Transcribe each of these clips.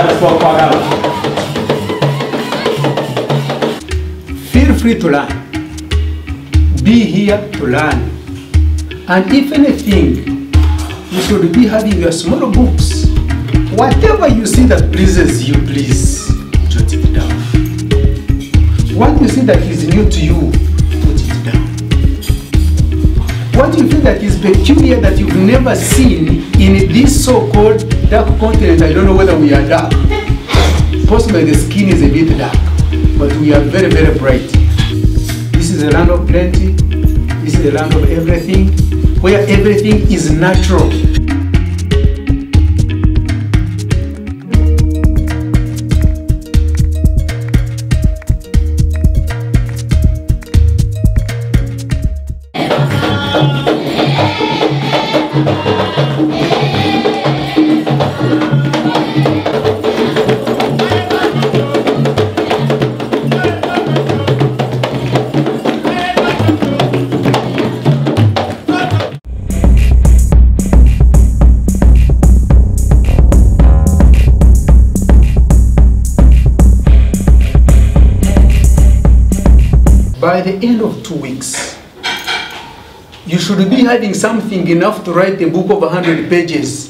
for Kwagala. Feel free to learn. Be here to learn. And if anything, you should be having your small books. Whatever you see that pleases you, please jot it down. What you see that is new to you, put it down. What you feel that is peculiar that you've never seen in this so-called dark continent, I don't know whether we are dark. Possibly the skin is a bit dark, but we are very, very bright. This is a land of plenty. This is a land of everything, where everything is natural. By the end of 2 weeks, you should be having something enough to write a book of 100 pages.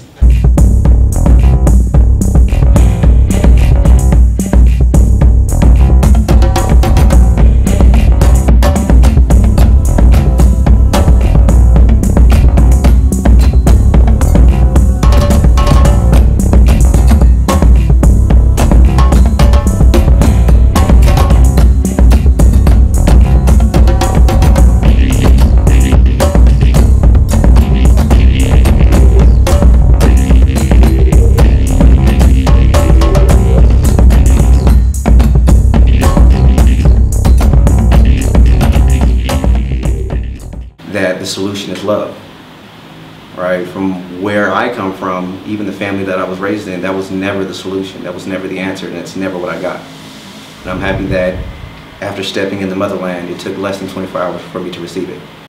That the solution is love, right? From where I come from, even the family that I was raised in, that was never the solution. That was never the answer, and it's never what I got. And I'm happy that after stepping in the motherland, it took less than 24 hours for me to receive it.